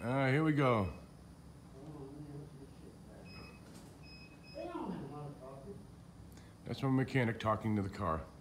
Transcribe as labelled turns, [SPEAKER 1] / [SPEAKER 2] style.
[SPEAKER 1] All right, here we go. That's my mechanic talking to the car.